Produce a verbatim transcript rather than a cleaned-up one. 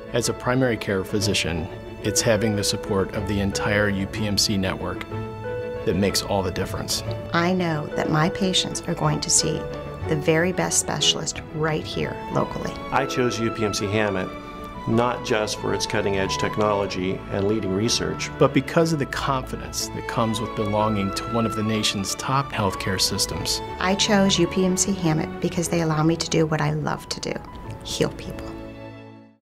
As a primary care physician, it's having the support of the entire U P M C network that makes all the difference. I know that my patients are going to see the very best specialist right here locally. I chose U P M C Hamot not just for its cutting-edge technology and leading research, but because of the confidence that comes with belonging to one of the nation's top healthcare systems. I chose U P M C Hamot because they allow me to do what I love to do, heal people.